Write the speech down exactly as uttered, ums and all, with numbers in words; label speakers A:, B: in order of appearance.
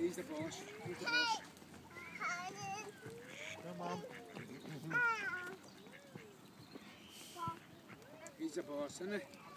A: He's the boss. He's the boss.
B: Come on.
A: He's the boss, isn't he?